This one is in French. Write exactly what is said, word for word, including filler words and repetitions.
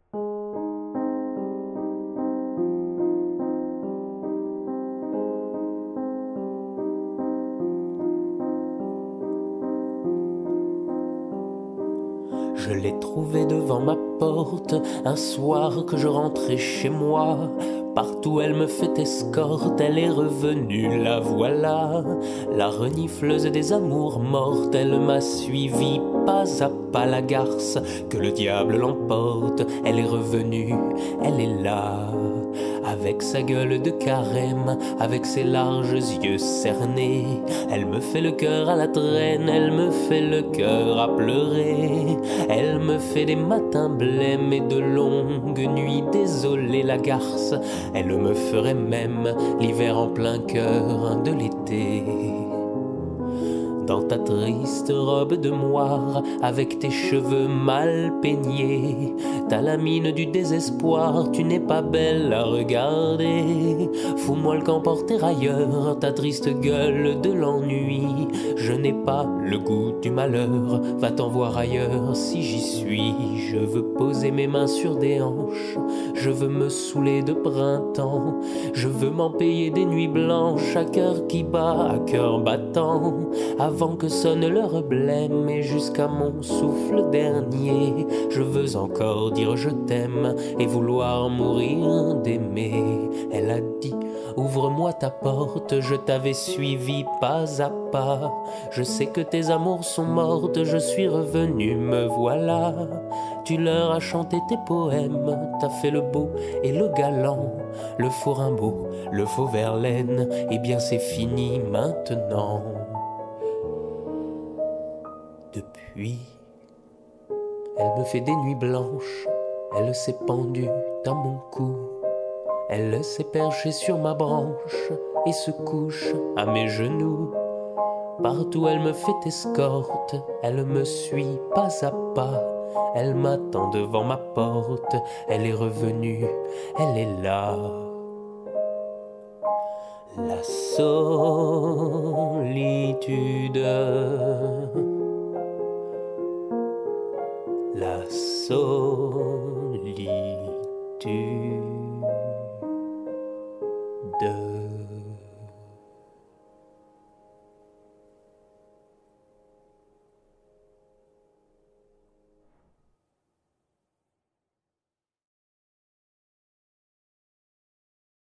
Je l'ai trouvée devant ma porte, un soir que je rentrais chez moi. Partout elle me fait escorte, elle est revenue, la voilà. La renifleuse des amours mortes, elle m'a suivi pas à pas la garce. Que le diable l'emporte, elle est revenue, elle est là. Avec sa gueule de carême, avec ses larges yeux cernés, elle me fait le cœur à la traîne, elle me fait le cœur à pleurer. Elle me fait des matins blêmes et de longues nuits désolées, la garce. Elle me ferait même l'hiver en plein cœur de l'été. Dans ta triste robe de moire, avec tes cheveux mal peignés, t'as la mine du désespoir, tu n'es pas belle à regarder. Fous-moi le camp porter ailleurs, ta triste gueule de l'ennui. Je n'ai pas le goût du malheur, va-t'en voir ailleurs si j'y suis. Je veux poser mes mains sur des hanches, je veux me saouler de printemps. Je veux m'en payer des nuits blanches, à cœur qui bat, à cœur battant. Avant que sonne l'heure blême et jusqu'à mon souffle dernier, je veux encore dire je t'aime et vouloir mourir d'aimer. Elle a dit ouvre-moi ta porte, je t'avais suivi pas à pas. Je sais que tes amours sont mortes, je suis revenu, me voilà. Tu leur as chanté tes poèmes, t'as fait le beau et le galant, le faux Rimbaud, le faux Verlaine, et bien c'est fini maintenant. Depuis, elle me fait des nuits blanches, elle s'est pendue dans mon cou, elle s'est perchée sur ma branche et se couche à mes genoux. Partout elle me fait escorte, elle me suit pas à pas, elle m'attend devant ma porte, elle est revenue, elle est là. La solitude, la solitude.